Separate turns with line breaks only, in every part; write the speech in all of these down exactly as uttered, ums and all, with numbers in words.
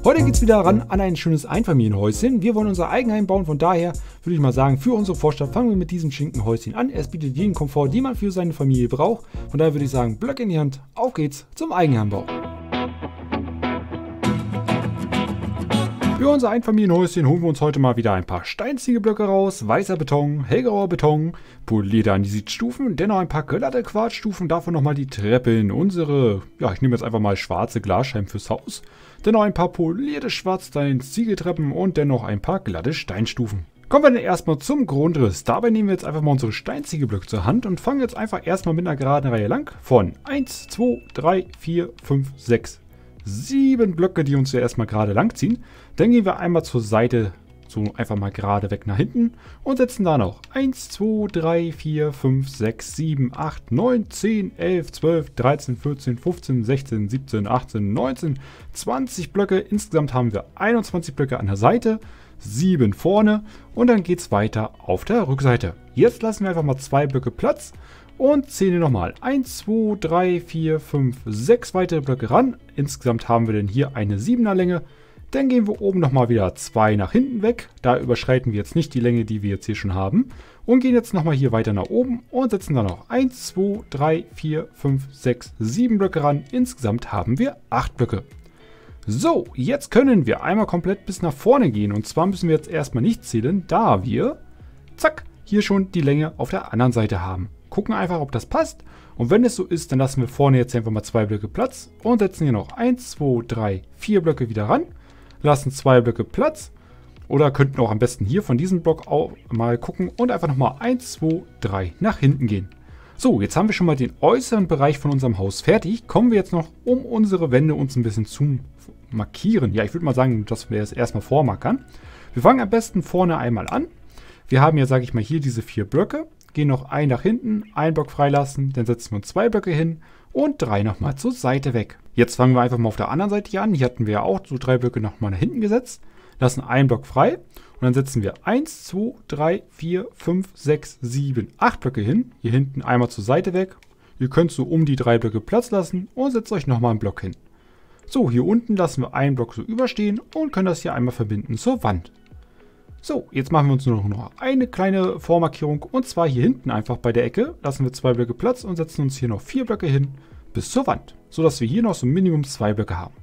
Heute geht es wieder ran an ein schönes Einfamilienhäuschen. Wir wollen unser Eigenheim bauen, von daher würde ich mal sagen, für unsere Vorstadt fangen wir mit diesem Schinkenhäuschen an. Es bietet jeden Komfort, den man für seine Familie braucht. Von daher würde ich sagen, Blöcke in die Hand, auf geht's zum Eigenheimbau. Für unser Einfamilienhäuschen holen wir uns heute mal wieder ein paar Steinziegelblöcke raus, weißer Beton, hellgrauer Beton, polierte Andesitstufen, dennoch ein paar glatte Quarzstufen, davon nochmal die Treppe in unsere, ja ich nehme jetzt einfach mal schwarze Glasscheiben fürs Haus, dennoch ein paar polierte Schwarzstein-Ziegeltreppen und dennoch ein paar glatte Steinstufen. Kommen wir dann erstmal zum Grundriss. Dabei nehmen wir jetzt einfach mal unsere Steinziegelblöcke zur Hand und fangen jetzt einfach erstmal mit einer geraden Reihe lang von eins, zwei, drei, vier, fünf, sechs, sieben Blöcke, die uns ja erstmal gerade lang ziehen. Dann gehen wir einmal zur Seite, so einfach mal gerade weg nach hinten und setzen da noch eins, zwei, drei, vier, fünf, sechs, sieben, acht, neun, zehn, elf, zwölf, dreizehn, vierzehn, fünfzehn, sechzehn, siebzehn, achtzehn, neunzehn, zwanzig Blöcke. Insgesamt haben wir einundzwanzig Blöcke an der Seite, sieben vorne und dann geht es weiter auf der Rückseite. Jetzt lassen wir einfach mal zwei Blöcke Platz und zählen nochmal eins, zwei, drei, vier, fünf, sechs weitere Blöcke ran. Insgesamt haben wir dann hier eine siebener Länge. Dann gehen wir oben nochmal wieder zwei nach hinten weg. Da überschreiten wir jetzt nicht die Länge, die wir jetzt hier schon haben. Und gehen jetzt nochmal hier weiter nach oben und setzen dann noch eins, zwei, drei, vier, fünf, sechs, sieben Blöcke ran. Insgesamt haben wir acht Blöcke. So, jetzt können wir einmal komplett bis nach vorne gehen. Und zwar müssen wir jetzt erstmal nicht zählen, da wir, zack, hier schon die Länge auf der anderen Seite haben. Gucken einfach, ob das passt. Und wenn es so ist, dann lassen wir vorne jetzt einfach mal zwei Blöcke Platz und setzen hier noch eins, zwei, drei, vier Blöcke wieder ran. Lassen zwei Blöcke Platz oder könnten auch am besten hier von diesem Block auch mal gucken und einfach nochmal eins, zwei, drei nach hinten gehen. So, jetzt haben wir schon mal den äußeren Bereich von unserem Haus fertig. Kommen wir jetzt noch, um unsere Wände uns ein bisschen zu markieren. Ja, ich würde mal sagen, dass wir es erstmal vormarkern. Wir fangen am besten vorne einmal an. Wir haben ja, sage ich mal, hier diese vier Blöcke. Gehen noch ein nach hinten, einen Block freilassen, dann setzen wir uns zwei Blöcke hin und drei nochmal zur Seite weg. Jetzt fangen wir einfach mal auf der anderen Seite hier an. Hier hatten wir ja auch so drei Blöcke nochmal nach hinten gesetzt. Lassen einen Block frei und dann setzen wir eins, zwei, drei, vier, fünf, sechs, sieben, acht Blöcke hin. Hier hinten einmal zur Seite weg. Ihr könnt so um die drei Blöcke Platz lassen und setzt euch nochmal einen Block hin. So, hier unten lassen wir einen Block so überstehen und können das hier einmal verbinden zur Wand. So, jetzt machen wir uns nur noch eine kleine Vormarkierung und zwar hier hinten einfach bei der Ecke. Lassen wir zwei Blöcke Platz und setzen uns hier noch vier Blöcke hin bis zur Wand, sodass wir hier noch so Minimum zwei Blöcke haben.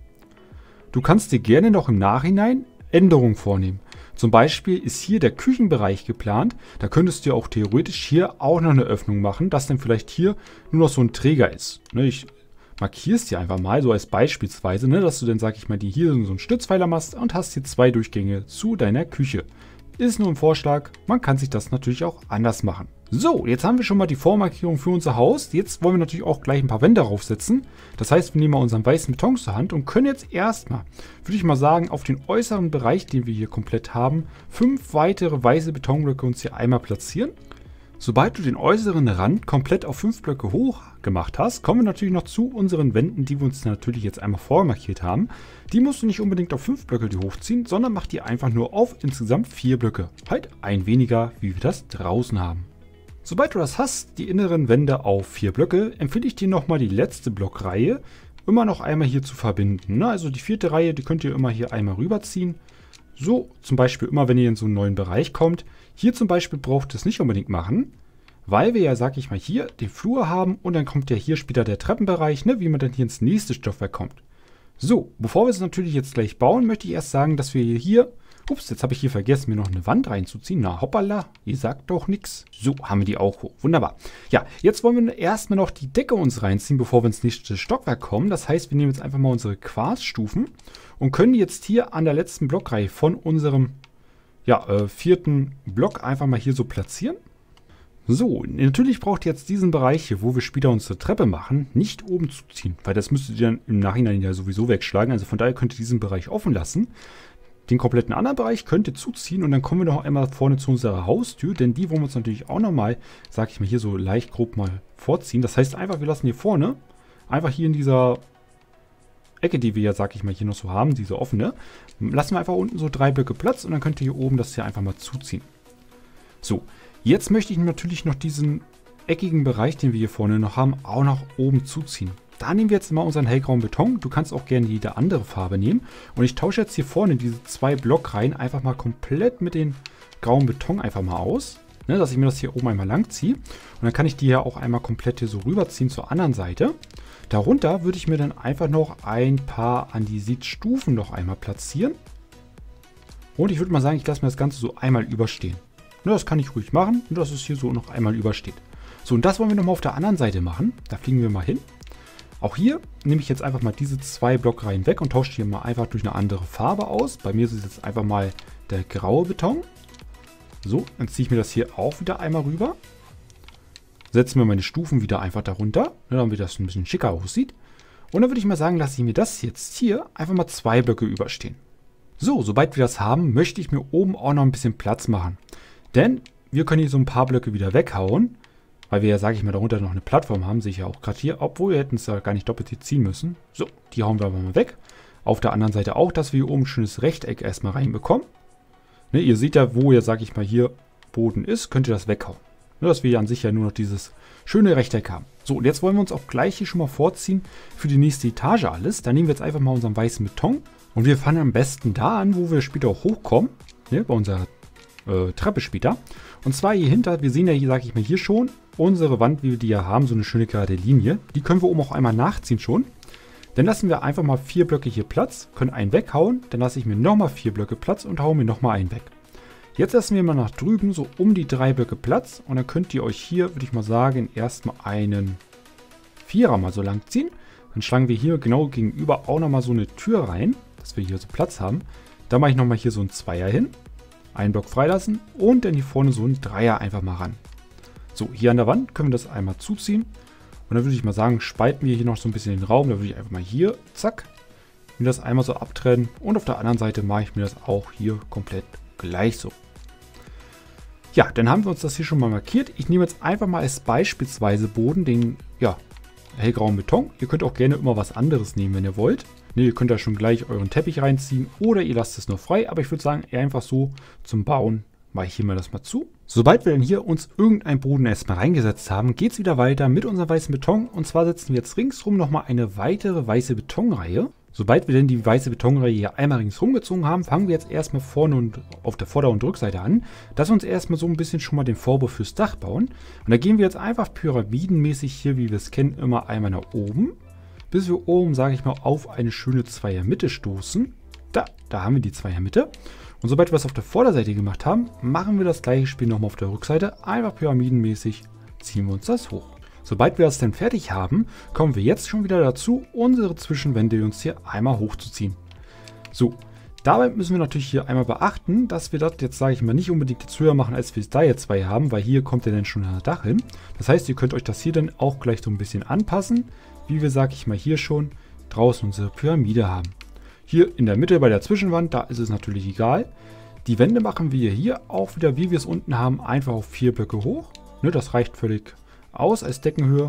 Du kannst dir gerne noch im Nachhinein Änderungen vornehmen. Zum Beispiel ist hier der Küchenbereich geplant. Da könntest du auch theoretisch hier auch noch eine Öffnung machen, dass dann vielleicht hier nur noch so ein Träger ist. Ne, ich markiere es dir einfach mal so als beispielsweise, ne, dass du dann, sag ich mal, die hier so einen Stützpfeiler machst und hast hier zwei Durchgänge zu deiner Küche. Ist nur ein Vorschlag, man kann sich das natürlich auch anders machen. So, jetzt haben wir schon mal die Vormarkierung für unser Haus. Jetzt wollen wir natürlich auch gleich ein paar Wände draufsetzen. Das heißt, wir nehmen mal unseren weißen Beton zur Hand und können jetzt erstmal, würde ich mal sagen, auf den äußeren Bereich, den wir hier komplett haben, fünf weitere weiße Betonblöcke uns hier einmal platzieren. Sobald du den äußeren Rand komplett auf fünf Blöcke hoch gemacht hast, kommen wir natürlich noch zu unseren Wänden, die wir uns natürlich jetzt einmal vormarkiert haben. Die musst du nicht unbedingt auf fünf Blöcke die hochziehen, sondern mach die einfach nur auf insgesamt vier Blöcke. Halt ein weniger, wie wir das draußen haben. Sobald du das hast, die inneren Wände auf vier Blöcke, empfehle ich dir nochmal die letzte Blockreihe immer noch einmal hier zu verbinden. Also die vierte Reihe, die könnt ihr immer hier einmal rüberziehen. So, zum Beispiel immer, wenn ihr in so einen neuen Bereich kommt. Hier zum Beispiel braucht ihr es nicht unbedingt machen, weil wir ja, sag ich mal, hier den Flur haben und dann kommt ja hier später der Treppenbereich, ne, wie man dann hier ins nächste Stockwerk kommt. So, bevor wir es natürlich jetzt gleich bauen, möchte ich erst sagen, dass wir hier, ups, jetzt habe ich hier vergessen, mir noch eine Wand reinzuziehen. Na hoppala, ihr sagt doch nichts. So, haben wir die auch hoch. Wunderbar. Ja, jetzt wollen wir erstmal noch die Decke uns reinziehen, bevor wir ins nächste Stockwerk kommen. Das heißt, wir nehmen jetzt einfach mal unsere Quarzstufen und können die jetzt hier an der letzten Blockreihe von unserem ja, äh, vierten Block einfach mal hier so platzieren. So, natürlich braucht ihr jetzt diesen Bereich hier, wo wir später unsere Treppe machen, nicht oben zuziehen, weil das müsstet ihr dann im Nachhinein ja sowieso wegschlagen. Also von daher könnt ihr diesen Bereich offen lassen. Den kompletten anderen Bereich könnt ihr zuziehen und dann kommen wir noch einmal vorne zu unserer Haustür, denn die wollen wir uns natürlich auch nochmal, sag ich mal, hier so leicht grob mal vorziehen. Das heißt einfach, wir lassen hier vorne, einfach hier in dieser Ecke, die wir ja, sag ich mal, hier noch so haben, diese offene, lassen wir einfach unten so drei Blöcke Platz und dann könnt ihr hier oben das hier einfach mal zuziehen. So, jetzt möchte ich natürlich noch diesen eckigen Bereich, den wir hier vorne noch haben, auch noch oben zuziehen. da nehmen wir jetzt mal unseren hellgrauen Beton. Du kannst auch gerne jede andere Farbe nehmen. Und ich tausche jetzt hier vorne diese zwei Blockreihen einfach mal komplett mit den grauen Beton einfach mal aus. Ne, dass ich mir das hier oben einmal lang ziehe. Und dann kann ich die ja auch einmal komplett hier so rüberziehen zur anderen Seite. Darunter würde ich mir dann einfach noch ein paar Andesitstufen noch einmal platzieren. Und ich würde mal sagen, ich lasse mir das Ganze so einmal überstehen. Ne, das kann ich ruhig machen, nur dass es hier so noch einmal übersteht. So, und das wollen wir nochmal auf der anderen Seite machen. Da fliegen wir mal hin. Auch hier nehme ich jetzt einfach mal diese zwei Blockreihen weg und tausche die mal einfach durch eine andere Farbe aus. Bei mir ist es jetzt einfach mal der graue Beton. So, dann ziehe ich mir das hier auch wieder einmal rüber. Setze mir meine Stufen wieder einfach darunter, damit das ein bisschen schicker aussieht. Und dann würde ich mal sagen, lasse ich mir das jetzt hier einfach mal zwei Blöcke überstehen. So, sobald wir das haben, möchte ich mir oben auch noch ein bisschen Platz machen. Denn wir können hier so ein paar Blöcke wieder weghauen. Weil wir ja, sage ich mal, darunter noch eine Plattform haben, sehe ich ja auch gerade hier. Obwohl, wir hätten es ja gar nicht doppelt hier ziehen müssen. So, die hauen wir aber mal weg. Auf der anderen Seite auch, dass wir hier oben ein schönes Rechteck erstmal reinbekommen. Ne, ihr seht ja, wo ihr, sage ich mal, hier Boden ist, könnt ihr das weghauen. Ne, dass wir ja an sich ja nur noch dieses schöne Rechteck haben. So, und jetzt wollen wir uns auch gleich hier schon mal vorziehen für die nächste Etage alles. Da nehmen wir jetzt einfach mal unseren weißen Beton. Und wir fangen am besten da an, wo wir später auch hochkommen. Ne, bei unserer äh, Treppe später. Und zwar hier hinter, wir sehen ja hier, sage ich mal, hier schon unsere Wand, wie wir die ja haben, so eine schöne gerade Linie. Die können wir oben auch einmal nachziehen schon. Dann lassen wir einfach mal vier Blöcke hier Platz, können einen weghauen. Dann lasse ich mir nochmal vier Blöcke Platz und haue mir nochmal einen weg. Jetzt lassen wir mal nach drüben so um die drei Blöcke Platz. Und dann könnt ihr euch hier, würde ich mal sagen, erstmal einen Vierer mal so lang ziehen. Dann schlagen wir hier genau gegenüber auch nochmal so eine Tür rein, dass wir hier so Platz haben. Dann mache ich nochmal hier so einen Zweier hin. Einen Block freilassen und dann hier vorne so einen Dreier einfach mal ran. So, hier an der Wand können wir das einmal zuziehen. Und dann würde ich mal sagen, spalten wir hier noch so ein bisschen den Raum. Da würde ich einfach mal hier, zack, mir das einmal so abtrennen. Und auf der anderen Seite mache ich mir das auch hier komplett gleich so. Ja, dann haben wir uns das hier schon mal markiert. Ich nehme jetzt einfach mal als beispielsweise Boden den, ja, hellgrauen Beton. Ihr könnt auch gerne immer was anderes nehmen, wenn ihr wollt. Ne, ihr könnt da schon gleich euren Teppich reinziehen oder ihr lasst es nur frei. Aber ich würde sagen, eher einfach so zum Bauen mache ich hier mal das mal zu. Sobald wir dann hier uns irgendein Boden erstmal reingesetzt haben, geht es wieder weiter mit unserem weißen Beton. Und zwar setzen wir jetzt ringsrum nochmal eine weitere weiße Betonreihe. Sobald wir denn die weiße Betonreihe hier einmal ringsrum gezogen haben, fangen wir jetzt erstmal vorne und auf der Vorder- und Rückseite an, dass wir uns erstmal so ein bisschen schon mal den Vorbau fürs Dach bauen. Und da gehen wir jetzt einfach pyramidenmäßig hier, wie wir es kennen, immer einmal nach oben, bis wir oben, sage ich mal, auf eine schöne Zweiermitte stoßen. Da, da haben wir die Zweiermitte. Und sobald wir es auf der Vorderseite gemacht haben, machen wir das gleiche Spiel nochmal auf der Rückseite. Einfach pyramidenmäßig ziehen wir uns das hoch. Sobald wir das dann fertig haben, kommen wir jetzt schon wieder dazu, unsere Zwischenwände uns hier einmal hochzuziehen. So, dabei müssen wir natürlich hier einmal beachten, dass wir das jetzt, sage ich mal, nicht unbedingt jetzt höher machen, als wir es da jetzt zwei haben, weil hier kommt ja dann schon das Dach hin. Das heißt, ihr könnt euch das hier dann auch gleich so ein bisschen anpassen, wie wir, sage ich mal, hier schon draußen unsere Pyramide haben. Hier in der Mitte bei der Zwischenwand, da ist es natürlich egal. Die Wände machen wir hier auch wieder, wie wir es unten haben, einfach auf vier Blöcke hoch. Ne, das reicht völlig aus als Deckenhöhe.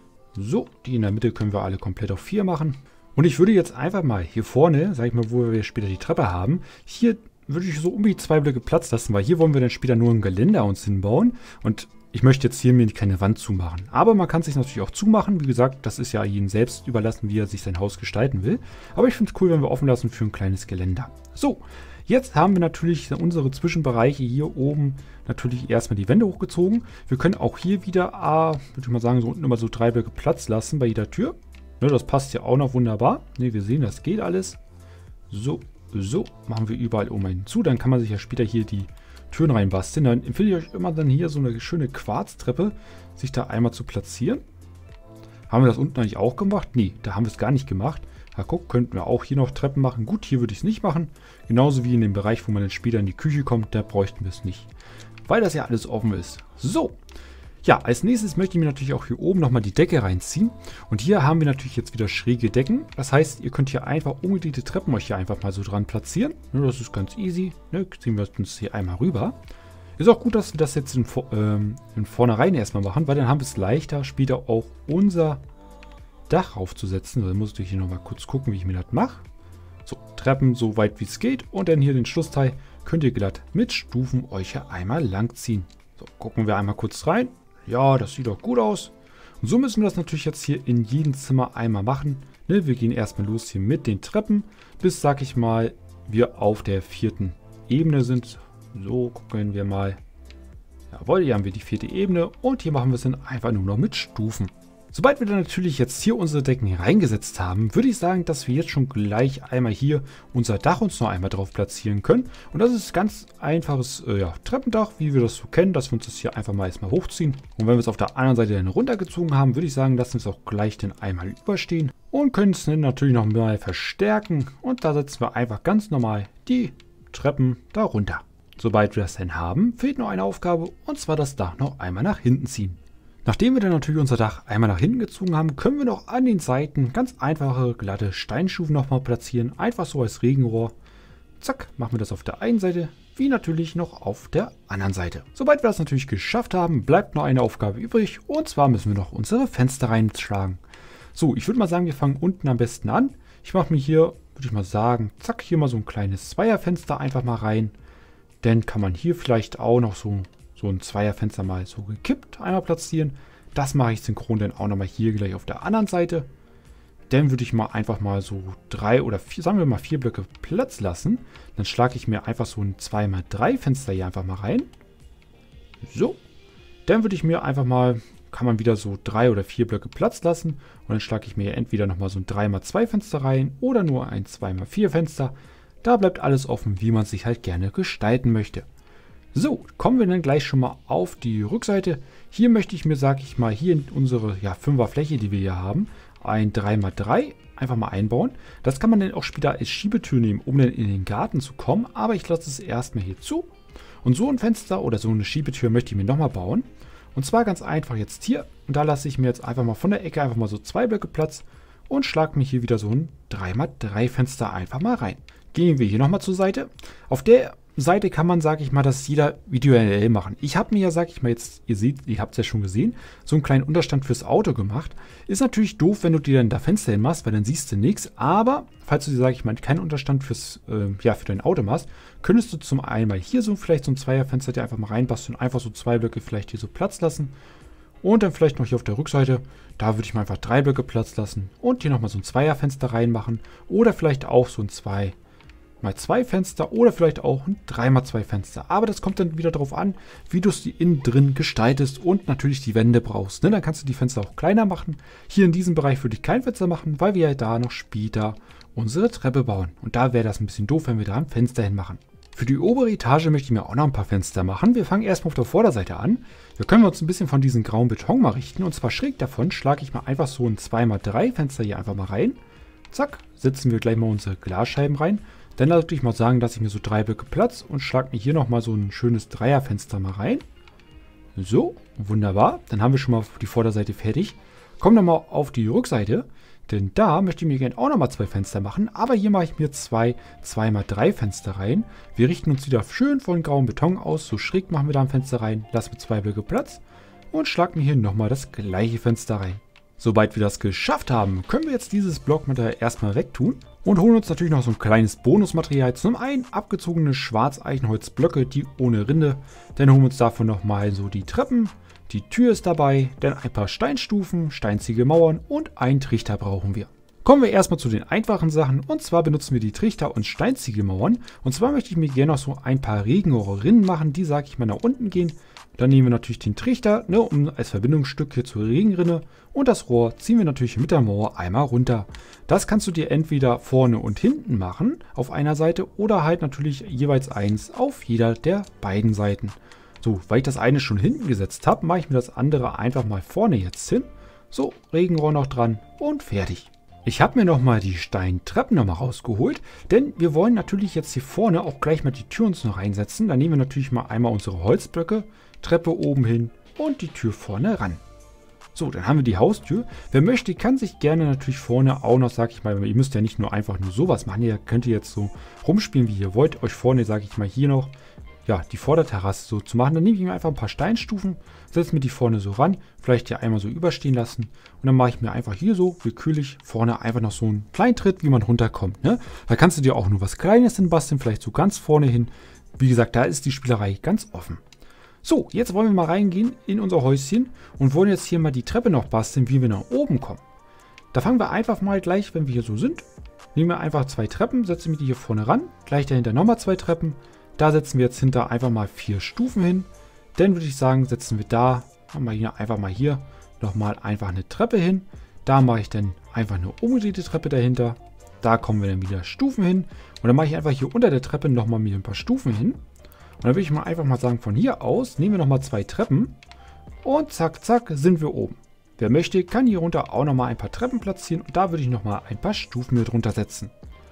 So, die in der Mitte können wir alle komplett auf vier machen. Und ich würde jetzt einfach mal hier vorne, sag ich mal, wo wir später die Treppe haben, hier würde ich so um die zwei Blöcke Platz lassen, weil hier wollen wir dann später nur ein Geländer uns hinbauen. Und ich möchte jetzt hier mir keine Wand zumachen. Aber man kann es sich natürlich auch zumachen. Wie gesagt, das ist ja jedem selbst überlassen, wie er sich sein Haus gestalten will. Aber ich finde es cool, wenn wir offen lassen für ein kleines Geländer. So, jetzt haben wir natürlich unsere Zwischenbereiche hier oben natürlich erstmal die Wände hochgezogen. Wir können auch hier wieder, ah, würde ich mal sagen, so unten immer so drei Blöcke Platz lassen bei jeder Tür. Ne, das passt ja auch noch wunderbar. Ne, wir sehen, das geht alles. So, so, machen wir überall um einen zu. Dann kann man sich ja später hier die Türen reinbasteln. Dann empfehle ich euch immer dann hier so eine schöne Quarztreppe, sich da einmal zu platzieren. Haben wir das unten eigentlich auch gemacht? Nee, da haben wir es gar nicht gemacht. Ja, guck, könnten wir auch hier noch Treppen machen. Gut, hier würde ich es nicht machen. Genauso wie in dem Bereich, wo man dann später in die Küche kommt, da bräuchten wir es nicht. Weil das ja alles offen ist. So. Ja, als nächstes möchte ich mir natürlich auch hier oben nochmal die Decke reinziehen. Und hier haben wir natürlich jetzt wieder schräge Decken. Das heißt, ihr könnt hier einfach umgedrehte Treppen euch hier einfach mal so dran platzieren. Das ist ganz easy. Ne, ziehen wir uns hier einmal rüber. Ist auch gut, dass wir das jetzt in, ähm, in vornherein erstmal machen, weil dann haben wir es leichter, später auch unser Dach aufzusetzen. Da muss ich hier nochmal kurz gucken, wie ich mir das mache. So, Treppen so weit wie es geht. Und dann hier den Schlussteil könnt ihr glatt mit Stufen euch hier einmal lang ziehen. So, gucken wir einmal kurz rein. Ja, das sieht doch gut aus. Und so müssen wir das natürlich jetzt hier in jedem Zimmer einmal machen. Ne, wir gehen erstmal los hier mit den Treppen, bis, sag ich mal, wir auf der vierten Ebene sind. So, gucken wir mal. Jawohl, hier haben wir die vierte Ebene und hier machen wir es dann einfach nur noch mit Stufen. Sobald wir dann natürlich jetzt hier unsere Decken reingesetzt haben, würde ich sagen, dass wir jetzt schon gleich einmal hier unser Dach uns noch einmal drauf platzieren können. Und das ist ganz einfaches äh, ja, Treppendach, wie wir das so kennen, dass wir uns das hier einfach mal erstmal hochziehen. Und wenn wir es auf der anderen Seite dann runtergezogen haben, würde ich sagen, lassen wir es auch gleich dann einmal überstehen. Und können es dann natürlich noch mal verstärken. Und da setzen wir einfach ganz normal die Treppen da runter. Sobald wir das dann haben, fehlt noch eine Aufgabe, und zwar das Dach noch einmal nach hinten ziehen. Nachdem wir dann natürlich unser Dach einmal nach hinten gezogen haben, können wir noch an den Seiten ganz einfache, glatte Steinstufen nochmal platzieren. Einfach so als Regenrohr. Zack, machen wir das auf der einen Seite, wie natürlich noch auf der anderen Seite. Sobald wir das natürlich geschafft haben, bleibt noch eine Aufgabe übrig. Und zwar müssen wir noch unsere Fenster reinschlagen. So, ich würde mal sagen, wir fangen unten am besten an. Ich mache mir hier, würde ich mal sagen, zack, hier mal so ein kleines Zweierfenster einfach mal rein. Dann kann man hier vielleicht auch noch so... so ein Zweierfenster mal so gekippt einmal platzieren. Das mache ich synchron dann auch nochmal hier gleich auf der anderen Seite. Dann würde ich mal einfach mal so drei oder vier, sagen wir mal vier Blöcke Platz lassen. Dann schlage ich mir einfach so ein zwei mal drei Fenster hier einfach mal rein. So. Dann würde ich mir einfach mal, kann man wieder so drei oder vier Blöcke Platz lassen. Und dann schlage ich mir entweder nochmal so ein drei mal zwei Fenster rein oder nur ein zwei mal vier Fenster. Da bleibt alles offen, wie man es sich halt gerne gestalten möchte. So, kommen wir dann gleich schon mal auf die Rückseite. Hier möchte ich mir, sag ich mal, hier in unsere ja, fünfer Fläche, die wir hier haben, ein drei mal drei einfach mal einbauen. Das kann man dann auch später als Schiebetür nehmen, um dann in den Garten zu kommen. Aber ich lasse es erstmal hier zu. Und so ein Fenster oder so eine Schiebetür möchte ich mir nochmal bauen. Und zwar ganz einfach jetzt hier. Und da lasse ich mir jetzt einfach mal von der Ecke einfach mal so zwei Blöcke Platz und schlage mir hier wieder so ein drei mal drei Fenster einfach mal rein. Gehen wir hier nochmal zur Seite. Auf der Seite kann man, sage ich mal, das jeder individuell machen. Ich habe mir ja, sage ich mal jetzt, ihr seht, ihr habt es ja schon gesehen, so einen kleinen Unterstand fürs Auto gemacht. Ist natürlich doof, wenn du dir dann da Fenster hin machst, weil dann siehst du nichts. Aber falls du dir, sage ich mal, keinen Unterstand fürs, äh, ja, für dein Auto machst, könntest du zum einen mal hier so vielleicht so ein Zweierfenster dir einfach mal reinbasteln und einfach so zwei Blöcke vielleicht hier so Platz lassen. Und dann vielleicht noch hier auf der Rückseite, da würde ich mal einfach drei Blöcke Platz lassen und hier nochmal so ein Zweierfenster reinmachen. Oder vielleicht auch so ein zwei mal zwei Fenster oder vielleicht auch ein drei mal zwei Fenster. Aber das kommt dann wieder darauf an, wie du es die innen drin gestaltest und natürlich die Wände brauchst. Ne? Dann kannst du die Fenster auch kleiner machen. Hier in diesem Bereich würde ich kein Fenster machen, weil wir ja da noch später unsere Treppe bauen. Und da wäre das ein bisschen doof, wenn wir da ein Fenster hinmachen. Für die obere Etage möchte ich mir auch noch ein paar Fenster machen. Wir fangen erstmal auf der Vorderseite an. Da können wir uns ein bisschen von diesem grauen Beton mal richten. Und zwar schräg davon schlage ich mal einfach so ein zwei mal drei Fenster hier einfach mal rein. Zack, setzen wir gleich mal unsere Glasscheiben rein. Dann würde ich mal sagen, dass ich mir so drei Blöcke Platz und schlage mir hier nochmal so ein schönes Dreierfenster mal rein. So, wunderbar. Dann haben wir schon mal die Vorderseite fertig. Kommen wir mal auf die Rückseite, denn da möchte ich mir gerne auch nochmal zwei Fenster machen. Aber hier mache ich mir zwei zwei mal drei Fenster rein. Wir richten uns wieder schön von grauem Beton aus. So schräg machen wir da ein Fenster rein, lassen wir zwei Blöcke Platz und schlagen mir hier nochmal das gleiche Fenster rein. Sobald wir das geschafft haben, können wir jetzt dieses Blockmaterial erstmal wegtun und holen uns natürlich noch so ein kleines Bonusmaterial. Zum einen abgezogene Schwarzeichenholzblöcke, die ohne Rinde. Dann holen wir uns davon nochmal so die Treppen, die Tür ist dabei, dann ein paar Steinstufen, steinzige Mauern und einen Trichter brauchen wir. Kommen wir erstmal zu den einfachen Sachen, und zwar benutzen wir die Trichter und steinzige Mauern. Und zwar möchte ich mir gerne noch so ein paar Regenrohrrinnen machen, die, sage ich mal, nach unten gehen. Dann nehmen wir natürlich den Trichter, ne, um als Verbindungsstück hier zur Regenrinne, und das Rohr ziehen wir natürlich mit der Mauer einmal runter. Das kannst du dir entweder vorne und hinten machen, auf einer Seite, oder halt natürlich jeweils eins auf jeder der beiden Seiten. So, weil ich das eine schon hinten gesetzt habe, mache ich mir das andere einfach mal vorne jetzt hin. So, Regenrohr noch dran und fertig. Ich habe mir nochmal die Steintreppen nochmal rausgeholt, denn wir wollen natürlich jetzt hier vorne auch gleich mal die Tür uns noch reinsetzen. Dann nehmen wir natürlich mal einmal unsere Holzblöcke, Treppe oben hin und die Tür vorne ran. So, dann haben wir die Haustür. Wer möchte, kann sich gerne natürlich vorne auch noch, sag ich mal, ihr müsst ja nicht nur einfach nur sowas machen, ihr könnt jetzt so rumspielen, wie ihr wollt. Euch vorne, sage ich mal, hier noch, ja, die Vorderterrasse so zu machen. Dann nehme ich mir einfach ein paar Steinstufen, setze mir die vorne so ran, vielleicht hier einmal so überstehen lassen. Und dann mache ich mir einfach hier so willkürlich vorne einfach noch so einen kleinen Tritt, wie man runterkommt. Ne? Da kannst du dir auch nur was Kleines hin basteln, vielleicht so ganz vorne hin. Wie gesagt, da ist die Spielerei ganz offen. So, jetzt wollen wir mal reingehen in unser Häuschen und wollen jetzt hier mal die Treppe noch basteln, wie wir nach oben kommen. Da fangen wir einfach mal gleich, wenn wir hier so sind, nehmen wir einfach zwei Treppen, setzen wir die hier vorne ran, gleich dahinter nochmal zwei Treppen. Da setzen wir jetzt hinter einfach mal vier Stufen hin. Dann würde ich sagen, setzen wir da, machen wir hier einfach mal hier nochmal einfach eine Treppe hin. Da mache ich dann einfach eine umgedrehte Treppe dahinter. Da kommen wir dann wieder Stufen hin. Und dann mache ich einfach hier unter der Treppe nochmal wieder ein paar Stufen hin. Und dann würde ich mal einfach mal sagen, von hier aus nehmen wir nochmal zwei Treppen. Und zack, zack, sind wir oben. Wer möchte, kann hier runter auch nochmal ein paar Treppen platzieren. Und da würde ich nochmal ein paar Stufen mit drunter setzen.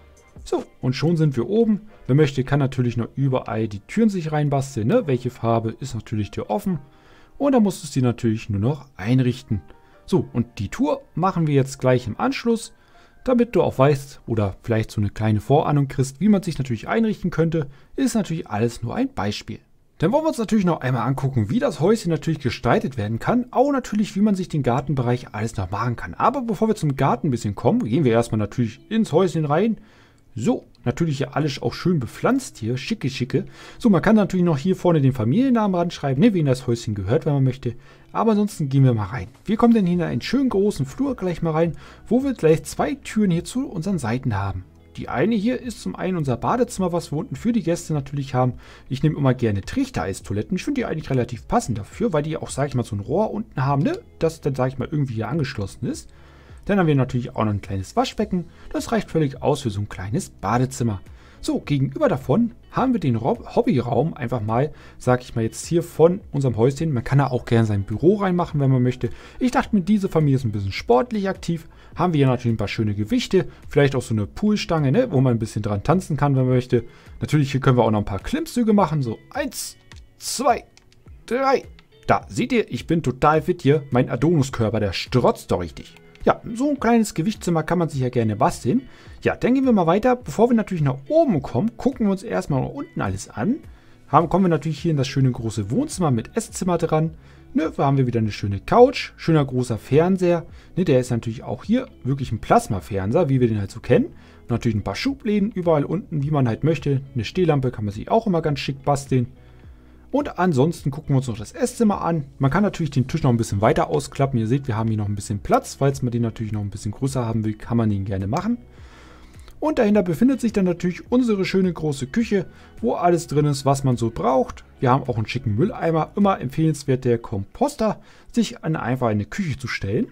So, und schon sind wir oben. Wer möchte, kann natürlich noch überall die Türen sich reinbasteln. Ne? Welche Farbe ist natürlich Tür offen. Und dann musst du sie natürlich nur noch einrichten. So, und die Tour machen wir jetzt gleich im Anschluss, damit du auch weißt oder vielleicht so eine kleine Vorahnung kriegst, wie man sich natürlich einrichten könnte, ist natürlich alles nur ein Beispiel. Dann wollen wir uns natürlich noch einmal angucken, wie das Häuschen natürlich gestaltet werden kann, auch natürlich, wie man sich den Gartenbereich alles noch machen kann. Aber bevor wir zum Garten ein bisschen kommen, gehen wir erstmal natürlich ins Häuschen rein. So, natürlich hier alles auch schön bepflanzt hier, schicke, schicke. So, man kann natürlich noch hier vorne den Familiennamen ranschreiben, ne, wen das Häuschen gehört, wenn man möchte. Aber ansonsten gehen wir mal rein. Wir kommen dann hier in einen schönen großen Flur gleich mal rein, wo wir gleich zwei Türen hier zu unseren Seiten haben. Die eine hier ist zum einen unser Badezimmer, was wir unten für die Gäste natürlich haben. Ich nehme immer gerne Trichter-Eistoiletten. Ich finde die eigentlich relativ passend dafür, weil die auch, sage ich mal, so ein Rohr unten haben, ne, das dann, sage ich mal, irgendwie hier angeschlossen ist. Dann haben wir natürlich auch noch ein kleines Waschbecken. Das reicht völlig aus für so ein kleines Badezimmer. So, gegenüber davon haben wir den Hobbyraum einfach mal, sag ich mal jetzt hier von unserem Häuschen. Man kann da auch gerne sein Büro reinmachen, wenn man möchte. Ich dachte mir, diese Familie ist ein bisschen sportlich aktiv. Haben wir hier natürlich ein paar schöne Gewichte. Vielleicht auch so eine Poolstange, ne, wo man ein bisschen dran tanzen kann, wenn man möchte. Natürlich, hier können wir auch noch ein paar Klimmzüge machen. So, eins, zwei, drei. Da, seht ihr, ich bin total fit hier. Mein Adoniskörper, der strotzt doch richtig. Ja, so ein kleines Gewichtszimmer kann man sich ja gerne basteln. Ja, dann gehen wir mal weiter. Bevor wir natürlich nach oben kommen, gucken wir uns erstmal unten alles an. Haben, kommen wir natürlich hier in das schöne große Wohnzimmer mit Esszimmer dran. Ne, da haben wir wieder eine schöne Couch, schöner großer Fernseher. Ne, der ist natürlich auch hier wirklich ein Plasma-Fernseher, wie wir den halt so kennen. Und natürlich ein paar Schubläden überall unten, wie man halt möchte. Eine Stehlampe kann man sich auch immer ganz schick basteln. Und ansonsten gucken wir uns noch das Esszimmer an. Man kann natürlich den Tisch noch ein bisschen weiter ausklappen. Ihr seht, wir haben hier noch ein bisschen Platz. Falls man den natürlich noch ein bisschen größer haben will, kann man den gerne machen. Und dahinter befindet sich dann natürlich unsere schöne große Küche, wo alles drin ist, was man so braucht. Wir haben auch einen schicken Mülleimer. Immer empfehlenswert der Komposter, sich an einfach eine Küche zu stellen.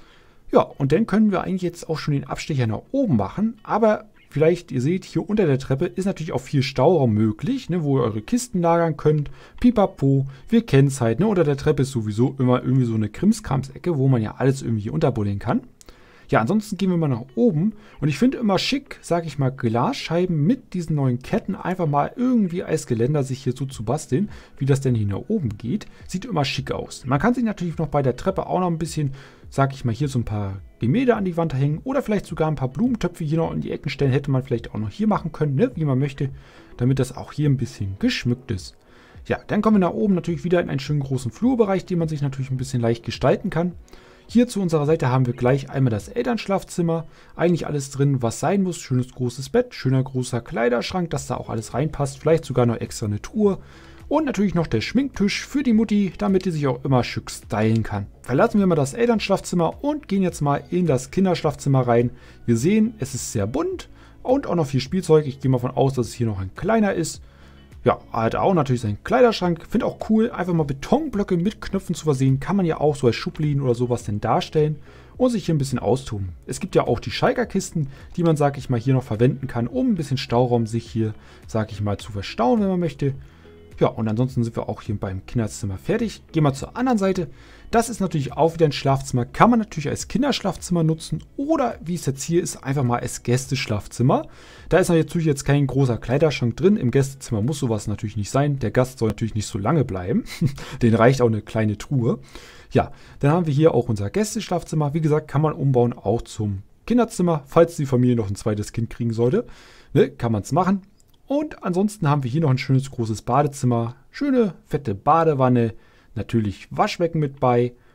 Ja, und dann können wir eigentlich jetzt auch schon den Abstecher nach oben machen. Aber vielleicht, ihr seht, hier unter der Treppe ist natürlich auch viel Stauraum möglich, ne, wo ihr eure Kisten lagern könnt. Pipapo, wir kennen es halt, ne, unter der Treppe ist sowieso immer irgendwie so eine Krimskrams-Ecke, wo man ja alles irgendwie unterbuddeln kann. Ja, ansonsten gehen wir mal nach oben und ich finde immer schick, sage ich mal, Glasscheiben mit diesen neuen Ketten einfach mal irgendwie als Geländer sich hier so zu basteln, wie das denn hier nach oben geht. Sieht immer schick aus. Man kann sich natürlich noch bei der Treppe auch noch ein bisschen, sag ich mal, hier so ein paar Gemälde an die Wand hängen oder vielleicht sogar ein paar Blumentöpfe hier noch in die Ecken stellen. Hätte man vielleicht auch noch hier machen können, ne, wie man möchte, damit das auch hier ein bisschen geschmückt ist. Ja, dann kommen wir nach oben natürlich wieder in einen schönen großen Flurbereich, den man sich natürlich ein bisschen leicht gestalten kann. Hier zu unserer Seite haben wir gleich einmal das Elternschlafzimmer. Eigentlich alles drin, was sein muss. Schönes großes Bett, schöner großer Kleiderschrank, dass da auch alles reinpasst. Vielleicht sogar noch extra eine Truhe. Und natürlich noch der Schminktisch für die Mutti, damit die sich auch immer schick stylen kann. Verlassen wir mal das Elternschlafzimmer und gehen jetzt mal in das Kinderschlafzimmer rein. Wir sehen, es ist sehr bunt und auch noch viel Spielzeug. Ich gehe mal davon aus, dass es hier noch ein kleiner ist. Ja, hat auch natürlich seinen Kleiderschrank. Finde auch cool, einfach mal Betonblöcke mit Knöpfen zu versehen. Kann man ja auch so als Schubladen oder sowas denn darstellen und sich hier ein bisschen austoben. Es gibt ja auch die Schalker-Kisten, die man, sag ich mal, hier noch verwenden kann, um ein bisschen Stauraum sich hier, sag ich mal, zu verstauen, wenn man möchte. Ja, und ansonsten sind wir auch hier beim Kinderzimmer fertig. Gehen wir zur anderen Seite. Das ist natürlich auch wieder ein Schlafzimmer. Kann man natürlich als Kinderschlafzimmer nutzen oder, wie es jetzt hier ist, einfach mal als Gästeschlafzimmer. Da ist natürlich jetzt kein großer Kleiderschrank drin. Im Gästezimmer muss sowas natürlich nicht sein. Der Gast soll natürlich nicht so lange bleiben. Den reicht auch eine kleine Truhe. Ja, dann haben wir hier auch unser Gästeschlafzimmer. Wie gesagt, kann man umbauen auch zum Kinderzimmer, falls die Familie noch ein zweites Kind kriegen sollte. Ne, kann man es machen. Und ansonsten haben wir hier noch ein schönes großes Badezimmer. Schöne, fette Badewanne. Natürlich Waschbecken mit bei.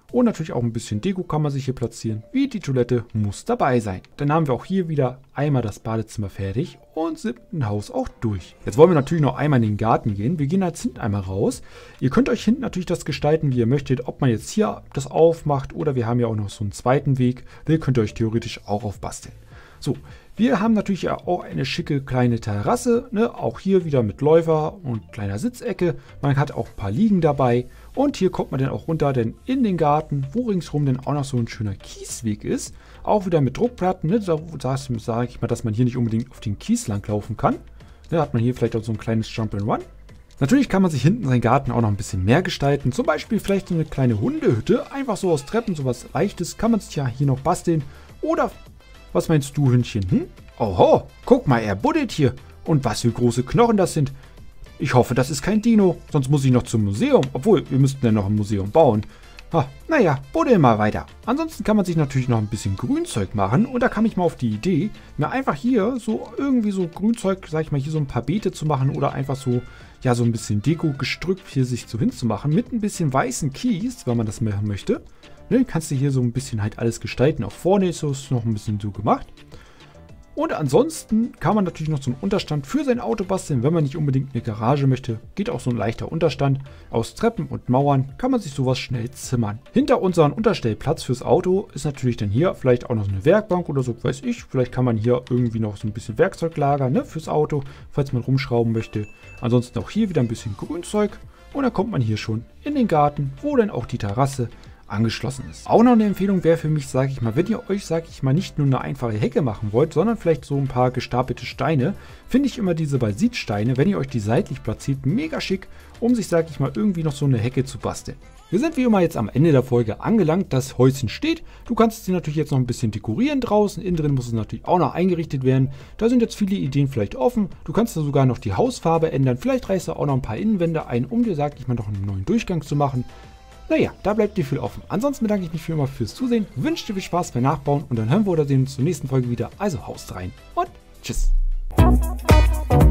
Und natürlich auch ein bisschen Deko kann man sich hier platzieren. Wie die Toilette muss dabei sein. Dann haben wir auch hier wieder einmal das Badezimmer fertig und sind im Haus auch durch. Jetzt wollen wir natürlich noch einmal in den Garten gehen. Wir gehen jetzt hinten einmal raus. Ihr könnt euch hinten natürlich das gestalten, wie ihr möchtet. Ob man jetzt hier das aufmacht oder wir haben ja auch noch so einen zweiten Weg. Den könnt ihr euch theoretisch auch aufbasteln. So, wir haben natürlich ja auch eine schicke kleine Terrasse, ne? Auch hier wieder mit Läufer und kleiner Sitzecke. Man hat auch ein paar Liegen dabei. Und hier kommt man dann auch runter, denn in den Garten, wo ringsherum dann auch noch so ein schöner Kiesweg ist. Auch wieder mit Druckplatten, ne? Da sage ich mal, dass man hier nicht unbedingt auf den Kies lang laufen kann. Da hat man hier vielleicht auch so ein kleines Jump-and-Run. Natürlich kann man sich hinten seinen Garten auch noch ein bisschen mehr gestalten. Zum Beispiel vielleicht so eine kleine Hundehütte. Einfach so aus Treppen, sowas Leichtes kann man sich ja hier noch basteln. Oder... Was meinst du, Hündchen? Hm? Oho, guck mal, er buddelt hier. Und was für große Knochen das sind. Ich hoffe, das ist kein Dino, sonst muss ich noch zum Museum. Obwohl, wir müssten ja noch ein Museum bauen. Ah, naja, buddel mal weiter. Ansonsten kann man sich natürlich noch ein bisschen Grünzeug machen. Und da kam ich mal auf die Idee, mir einfach hier so irgendwie so Grünzeug, sag ich mal, hier so ein paar Beete zu machen. Oder einfach so, ja, so ein bisschen Deko-Gestrüpp hier sich so hinzumachen. Mit ein bisschen weißen Kies, wenn man das machen möchte. Ne, kannst du hier so ein bisschen halt alles gestalten. Auch vorne ist es noch ein bisschen so gemacht. Und ansonsten kann man natürlich noch so einen Unterstand für sein Auto basteln, wenn man nicht unbedingt eine Garage möchte. Geht auch so ein leichter Unterstand. Aus Treppen und Mauern kann man sich sowas schnell zimmern. Hinter unserem Unterstellplatz fürs Auto ist natürlich dann hier vielleicht auch noch so eine Werkbank oder so, weiß ich. Vielleicht kann man hier irgendwie noch so ein bisschen Werkzeug lagern, ne, fürs Auto, falls man rumschrauben möchte. Ansonsten auch hier wieder ein bisschen Grünzeug. Und dann kommt man hier schon in den Garten, wo dann auch die Terrasse angeschlossen ist. Auch noch eine Empfehlung wäre für mich, sage ich mal, wenn ihr euch, sage ich mal, nicht nur eine einfache Hecke machen wollt, sondern vielleicht so ein paar gestapelte Steine, finde ich immer diese Basitsteine, wenn ihr euch die seitlich platziert, mega schick, um sich, sage ich mal, irgendwie noch so eine Hecke zu basteln. Wir sind wie immer jetzt am Ende der Folge angelangt, das Häuschen steht. Du kannst es natürlich jetzt noch ein bisschen dekorieren draußen, innen drin muss es natürlich auch noch eingerichtet werden. Da sind jetzt viele Ideen vielleicht offen. Du kannst da sogar noch die Hausfarbe ändern, vielleicht reißt du auch noch ein paar Innenwände ein, um dir, sage ich mal, noch einen neuen Durchgang zu machen. Naja, da bleibt dir viel offen. Ansonsten bedanke ich mich wie immer fürs Zusehen, wünsche dir viel Spaß beim Nachbauen und dann hören wir oder sehen uns zur nächsten Folge wieder. Also haust rein und tschüss.